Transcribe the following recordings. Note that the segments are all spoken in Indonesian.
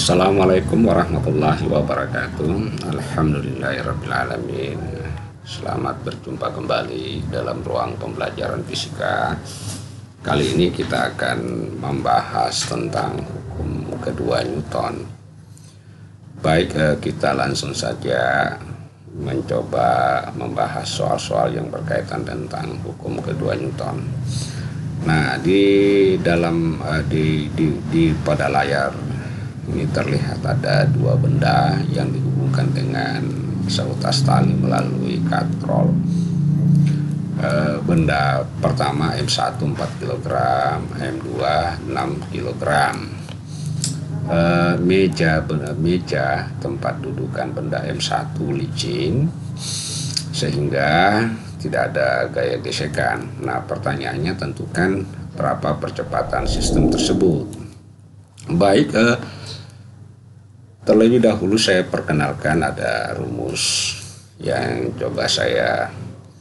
Assalamualaikum warahmatullahi wabarakatuh. Alhamdulillahirrabbilalamin. Selamat berjumpa kembali dalam ruang pembelajaran fisika. Kali ini kita akan membahas tentang hukum kedua Newton. Baik, kita langsung saja mencoba membahas soal-soal yang berkaitan tentang hukum kedua Newton. Nah, pada layar ini terlihat ada dua benda yang dihubungkan dengan seutas tali melalui katrol. Benda pertama M1 4 kg, M2 6 kg. Meja tempat dudukan benda M1 licin sehingga tidak ada gaya gesekan. Nah, pertanyaannya tentukan berapa percepatan sistem tersebut. Baik, terlebih dahulu saya perkenalkan ada rumus yang coba saya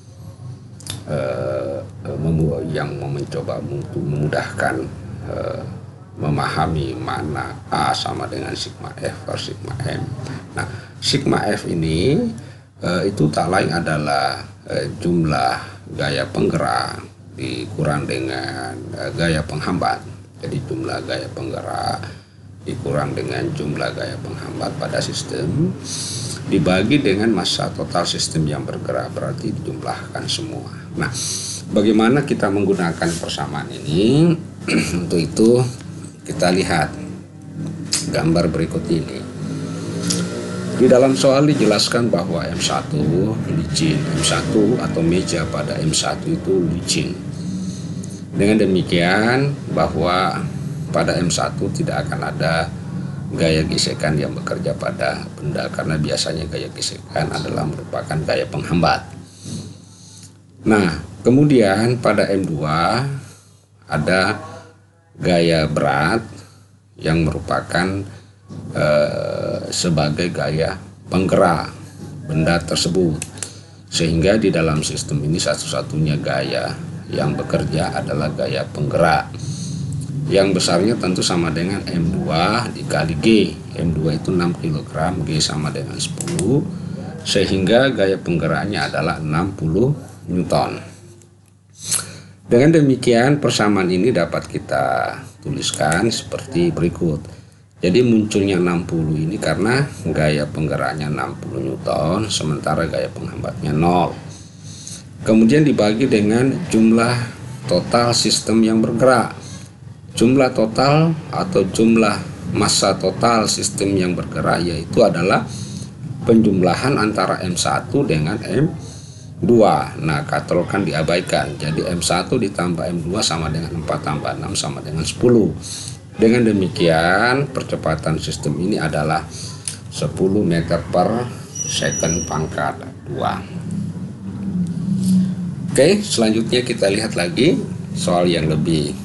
mencoba untuk memudahkan memahami mana A sama dengan sigma F per sigma M. Nah, sigma F ini itu tak lain adalah jumlah gaya penggerak dikurang dengan gaya penghambat. Jadi jumlah gaya penggerak dikurang dengan jumlah gaya penghambat pada sistem dibagi dengan massa total sistem yang bergerak, berarti dijumlahkan semua. Nah, bagaimana kita menggunakan persamaan ini? Untuk itu kita lihat gambar berikut ini. Di dalam soal dijelaskan bahwa M1 licin, M1 atau meja pada M1 itu licin. Dengan demikian bahwa pada M1 tidak akan ada gaya gesekan yang bekerja pada benda, karena biasanya gaya gesekan adalah merupakan gaya penghambat. Nah, kemudian pada M2 ada gaya berat yang merupakan sebagai gaya penggerak benda tersebut, sehingga di dalam sistem ini satu-satunya gaya yang bekerja adalah gaya penggerak, yang besarnya tentu sama dengan M2 dikali G. M2 itu 6 kg, G sama dengan 10, sehingga gaya penggeraknya adalah 60 Newton. Dengan demikian persamaan ini dapat kita tuliskan seperti berikut. Jadi munculnya 60 ini karena gaya penggeraknya 60 Newton, sementara gaya penghambatnya 0. Kemudian dibagi dengan jumlah total sistem yang bergerak. Jumlah total atau jumlah massa total sistem yang bergerak yaitu adalah penjumlahan antara M1 dengan M2. Nah, katrol kan diabaikan. Jadi M1 ditambah M2 sama dengan 4 tambah 6 sama dengan 10. Dengan demikian percepatan sistem ini adalah 10 meter per second pangkat 2. Oke, selanjutnya kita lihat lagi soal yang lebih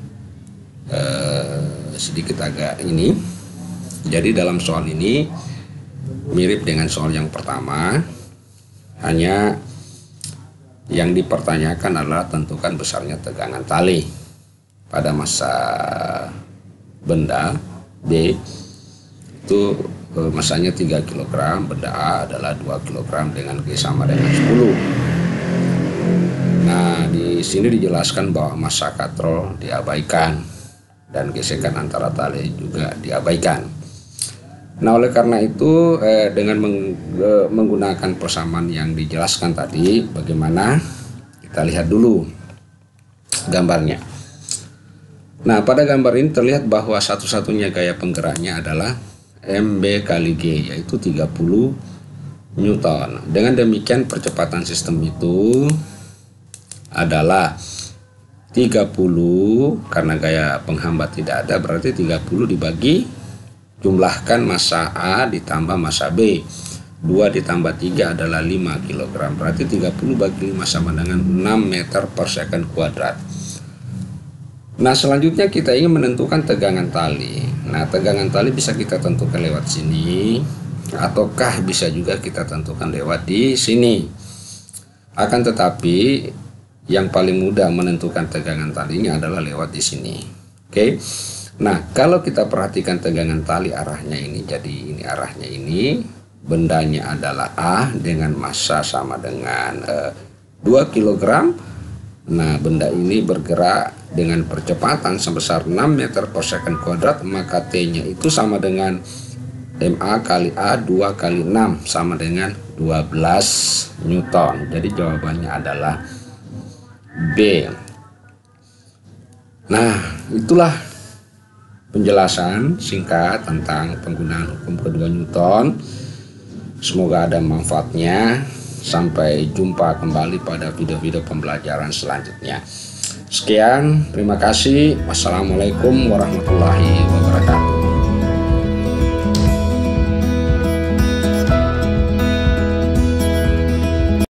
sedikit agak ini. Jadi dalam soal ini mirip dengan soal yang pertama, hanya yang dipertanyakan adalah tentukan besarnya tegangan tali pada massa benda B. Itu massanya 3 kg, benda A adalah 2 kg dengan G sama dengan 10. Nah, di sini dijelaskan bahwa massa katrol diabaikan dan gesekan antara tali juga diabaikan. Nah, oleh karena itu dengan menggunakan persamaan yang dijelaskan tadi, bagaimana? Kita lihat dulu gambarnya. Nah, pada gambar ini terlihat bahwa satu-satunya gaya penggeraknya adalah MB kali G, yaitu 30 Newton. Dengan demikian percepatan sistem itu adalah 30, karena gaya penghambat tidak ada, berarti 30 dibagi jumlahkan massa A ditambah massa B. 2 ditambah 3 adalah 5 kg, berarti 30 bagi 5 sama dengan 6 meter per second kuadrat. Nah, selanjutnya kita ingin menentukan tegangan tali. Nah, tegangan tali bisa kita tentukan lewat sini, ataukah bisa juga kita tentukan lewat di sini. Akan tetapi yang paling mudah menentukan tegangan talinya adalah lewat di sini. Oke. Nah, kalau kita perhatikan tegangan tali arahnya ini, jadi ini arahnya ini, bendanya adalah A dengan massa sama dengan 2 kg. Nah, benda ini bergerak dengan percepatan sebesar 6 meter per second kuadrat, maka T-nya itu sama dengan MA kali A 2 kali 6 sama dengan 12 Newton. Jadi jawabannya adalah B. Nah, itulah penjelasan singkat tentang penggunaan hukum kedua Newton. Semoga ada manfaatnya. Sampai jumpa kembali pada video-video pembelajaran selanjutnya. Sekian, terima kasih. Wassalamualaikum warahmatullahi wabarakatuh.